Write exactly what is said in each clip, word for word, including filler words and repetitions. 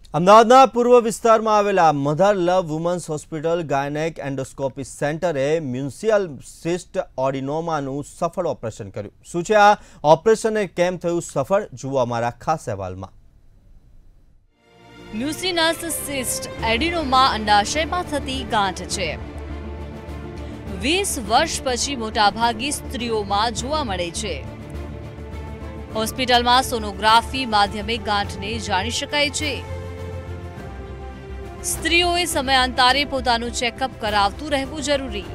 અમદાવાદના પૂર્વ વિસ્તારમાં આવેલા mother love women's hospital gynaec endoscopy સેન્ટરે મ્યુનિસિયલ સિસ્ટ ઓડિનોમાનું સફળ ઓપરેશન કર્યું। શું છે આ ઓપરેશન અને કેમ થયું સફળ, જુઓ અમારા ખાસ અહેવાલમાં। મ્યુસિનસ સિસ્ટ એડિનોમા અંડાશયમાં થતી ગાંઠ છે। વીસ વર્ષ પછી મોટાભાગી સ્ત્રીઓમાં જોવા મળે છે। હોસ્પિટલમાં સોનોગ્રાફી માધ્યમે ગાંઠને જાણી શકાય છે। સ્ત્રીઓએ સમયાંતરે પોતાનું ચેકઅપ કરાવતું રહેવું જરૂરી।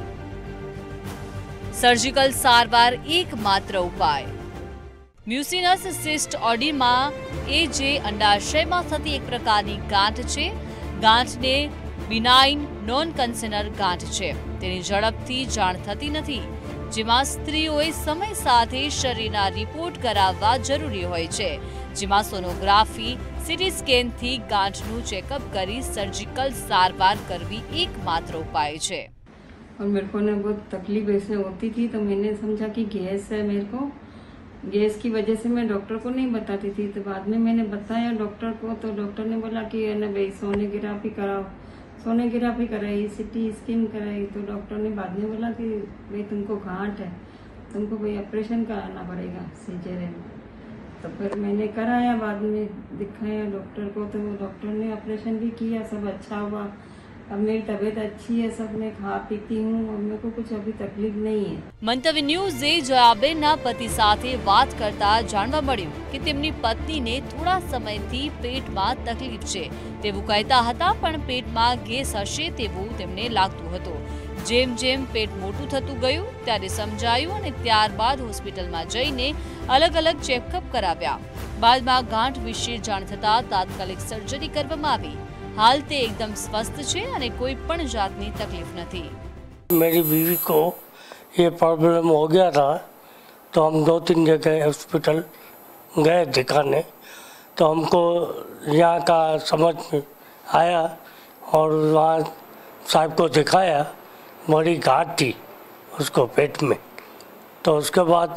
સર્જિકલ સારવાર એકમાત્ર ઉપાય। મ્યુસિનસ સિસ્ટ ઓડિનોમા એ જે અંડાશયમાં થતી એક પ્રકારની ગાંઠ છે। ગાંઠને બિનાઇન નોન કેન્સરસ ગાંઠ છે। તેની ઝડપથી જાણ થતી નથી, જેમાં સ્ત્રીઓએ સમય સાથે શરીરના રિપોર્ટ કરાવવા જરૂરી હોય છે, જેમાં સોનોગ્રાફી सीटी स्कैन थी गांठनु चेकअप करी सर्जिकल सारवार करवी एकमात्र उपाय है। और मेरे को ना बहुत तकलीफ ऐसे होती थी, तो मैंने समझा कि गैस है मेरे को। गैस की वजह से मैं डॉक्टर को नहीं बताती थी, तो बाद में मैंने बताया डॉक्टर को, तो डॉक्टर ने बोला कि है ना भाई सोनोग्राफी कराओ। सोनोग्राफी कराई, सीटी स्कैन कराई, तो डॉक्टर ने बाद में बोला कि भाई तुमको गांठ है, तुमको भाई ऑपरेशन कराना पड़ेगा सीजरियन। तो फिर मैंने कराया, बाद में दिखाया डॉक्टर को, तो डॉक्टर ने ऑपरेशन भी किया, सब अच्छा हुआ। अब मेरी तबीयत अच्छी है, सब मैं खा पीती हूँ और मेरे को कुछ अभी तकलीफ नहीं है। મંતવ્ય ન્યૂઝે જયાબેનના પતિ સાથે વાત કરતા જાણવા મળ્યું કે તેમની પત્નીને થોડા સમયથી પેટમાં તકલીફ છે તેવું કહેતા હતા, પણ પેટમાં ગેસ હશે તેવું તેમને લાગતું હતું। જેમ જેમ પેટ મોટું થતું ગયું ત્યારે સમજાયું અને ત્યારબાદ હોસ્પિટલમાં જઈને અલગ અલગ ચેકઅપ કરાવ્યા। બાદમાં ગાંઠ વિશે જાણ થતા તાત્કાલિક સર્જરી કરવામાં આવી। हाल ते एकदम स्वस्थ छे अने कोई पण जातनी तकलीफ नहीं। मेरी बीवी को ये प्रॉब्लम हो गया था, तो हम दो तीन जगह हॉस्पिटल गए दिखाने, तो हमको यहाँ का समझ में आया और वहाँ साहब को दिखाया, बड़ी गांठ थी उसको पेट में। तो उसके बाद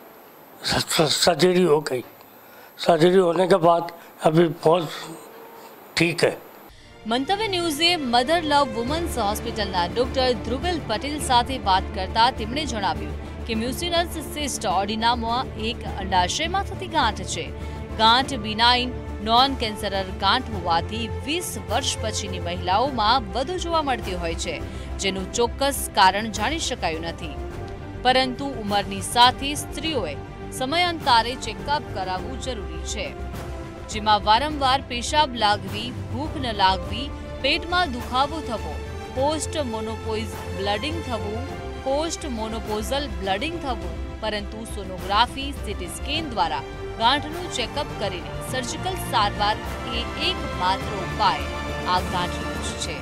सर्जरी हो गई। सर्जरी होने के बाद अभी बहुत ठीक है। મંતવ્ય ન્યૂઝે મધર લવ વુમન્સ હોસ્પિટલના ડોક્ટર ધ્રુવેલ પટેલ સાથે વાત કરતા તેમણે જણાવ્યું કે મ્યુસિનસ સિસ્ટ ઓડિનોમા એક અંડાશયમાં થતી ગાંઠ છે। ગાંઠ બિનાઇન નોન કેન્સરસ ગાંઠ હોવાથી વીસ વર્ષ પછીની મહિલાઓમાં વધુ જોવા મળતી હોય છે, જેનું ચોક્કસ કારણ જાણી શકાયું નથી, પરંતુ ઉંમરની સાથે સ્ત્રીઓએ સમયાંતરે ચેકઅપ કરાવવું જરૂરી છે, જેમાં વારંવાર પેશાબ લાગવી, ભૂખ ન લાગવી, પેટમાં દુખાવો થવો, પોસ્ટ મોનોપોઝ બ્લડિંગ થવું, પોસ્ટ મોનોપોઝલ બ્લડિંગ થવું, પરંતુ સોનોગ્રાફી सीटी स्कैन द्वारा ગાંઠનું ચેકઅપ કરીને સર્જિકલ સારવાર એ એકમાત્ર ઉપાય આ ગાંઠનો જ છે।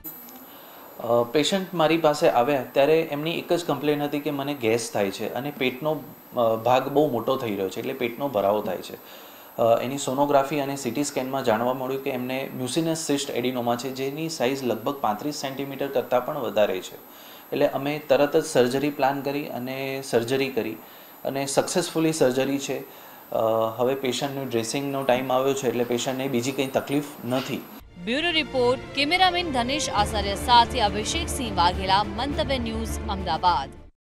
પેશન્ટ મારી પાસે આવ્યા ત્યારે એમની એક જ કમ્પ્લેન હતી કે મને ગેસ થાય છે અને પેટનો ભાગ બહુ મોટો થઈ રહ્યો છે, એટલે પેટનો ભરાવો થાય છે। એની સોનોગ્રાફી અને સીટી સ્કેનમાં જાણવા મળ્યું કે એમને મ્યુસિનસ સિસ્ટ એડિનોમા છે, જેની સાઇઝ લગભગ પાંત્રીસ સેન્ટીમીટર કરતાં પણ વધારે છે। એટલે અમે તરત જ સર્જરી પ્લાન કરી અને સર્જરી કરી અને સક્સેસફુલી સર્જરી છે। હવે પેશન્ટનું ડ્રેસિંગનો ટાઈમ આવ્યો છે, એટલે પેશન્ટને બીજી કંઈ તકલીફ નથી। Bureau report, cameraman Dhanesh Acharya સાથે અભિષેક સિંહ વાઘેલા, મંતવ્ય ન્યૂઝ, અમદાવાદ।